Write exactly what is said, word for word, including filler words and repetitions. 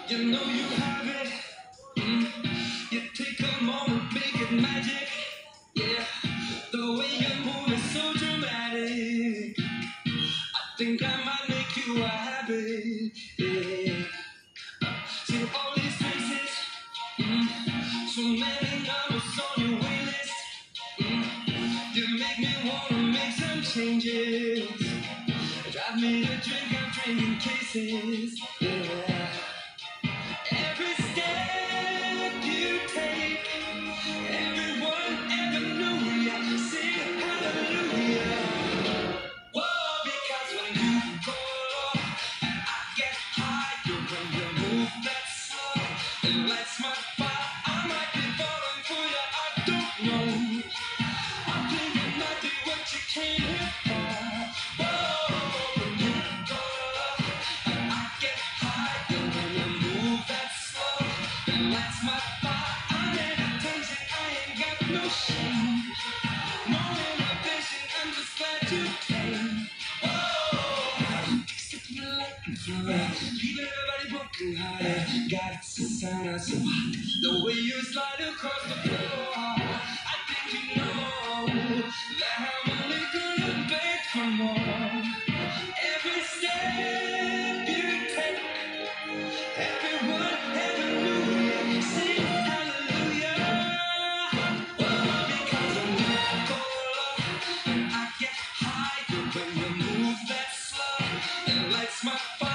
You know you have it. Mm. You take a moment, make it magic. Yeah, the way you move is so dramatic. I think I might make you a habit. Yeah. See all these faces, mm. so many numbers on your wait list. Mm. You make me wanna make some changes. Drive me to drink, I'm drinking cases. Yeah. Every step you take, everyone ever knew ya. Sing hallelujah. Whoa, because when you go low, I get higher when you move that slow. It lights my fire. I might be falling for you, I don't know. I think it might be what you came here for. Whoa, when you go low, I get higher when you move that slow. It lights my fire. I'm in attention, I ain't got no shame. No inhibition, I'm just glad you came. Whoa, except you like me for it. Keeping everybody broken hearted. God, it's a sign I so hot. The way you slide across the floor. I think you know that I'm only gonna beg for more. Every step you take, everyone ever knew ya. Sing hallelujah. Well, because when you go low, I get higher when you move that slow. It lights my fire.